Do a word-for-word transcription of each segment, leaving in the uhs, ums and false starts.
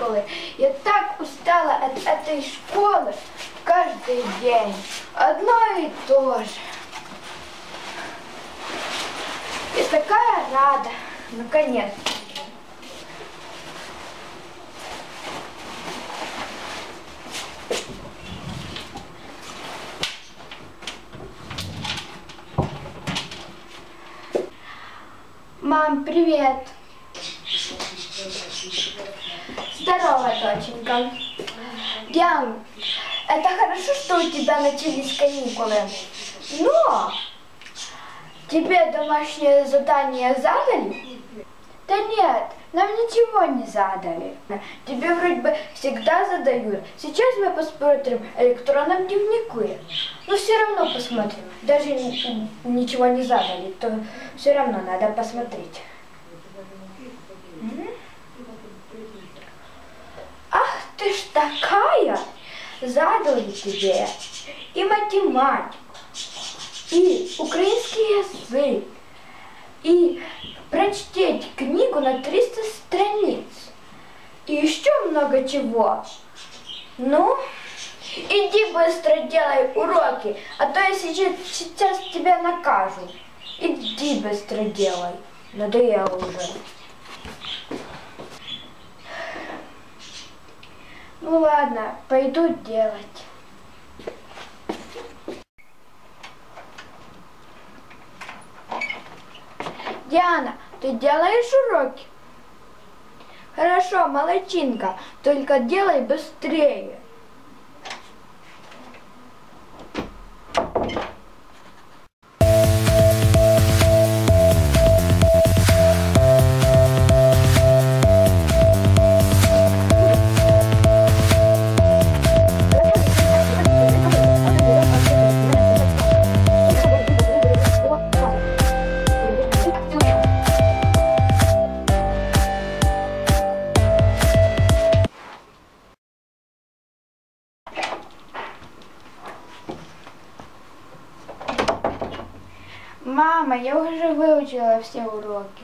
каникулы. Я так устала от этой школы. Каждый день одно и то же. И такая рада, наконец. Мам, привет. Здорово, доченька. Диан, это хорошо, что у тебя начались каникулы. Но тебе домашнее задание задали? Да нет, нам ничего не задали. Тебе вроде бы всегда задают. Сейчас мы посмотрим в электронном дневнике. Но все равно посмотрим. Даже ничего не задали, то все равно надо посмотреть. Ах ты ж такая! Задали тебе и математику, и украинский язык, и прочтите книгу на триста страниц, и еще много чего. Ну, иди быстро делай уроки, а то я сейчас, сейчас тебя накажу. Иди быстро делай, надоело уже. Ну ладно, пойду делать. Диана, ты делаешь уроки? Хорошо, молодчинка, только делай быстрее. Мама, я уже выучила все уроки.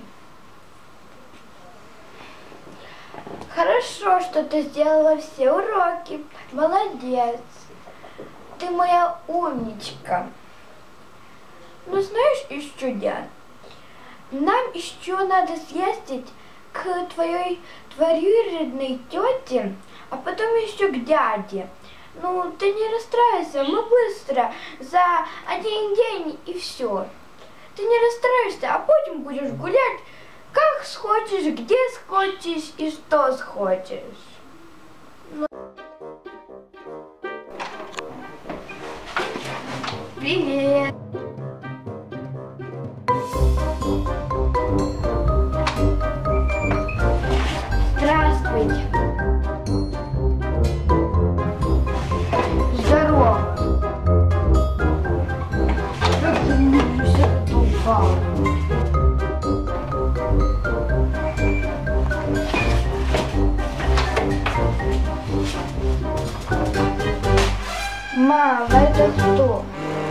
Хорошо, что ты сделала все уроки. Молодец. Ты моя умничка. Ну знаешь еще, Диан, нам еще надо съездить к твоей двоюродной тете, а потом еще к дяде. Ну, ты не расстраивайся, мы быстро, за один день и все. Ты не расстраивайся, а потом будешь гулять, как схочешь, где схочешь и что схочешь. Ну. Привет! Здравствуйте! Здорово! Как ты мне все это упало? Мама, это кто?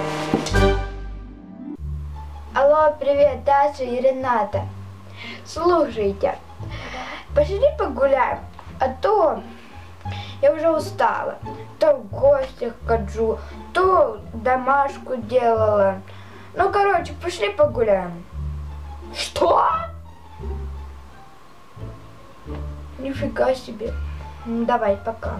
Алло, привет, Даша и Рената. Слушайте, пошли погуляем, а то я уже устала. То в гостях хожу, то домашку делала. Ну, короче, пошли погуляем. Что? Нифига себе. Ну, давай, пока.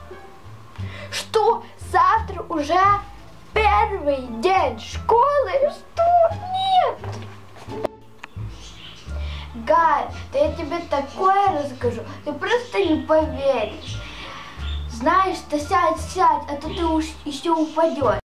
Что? Завтра уже первый день школы? Что? Нет! Галь, да я тебе такое расскажу, ты просто не поверишь. Знаешь, ты сядь, сядь, а то ты уж еще упадешь.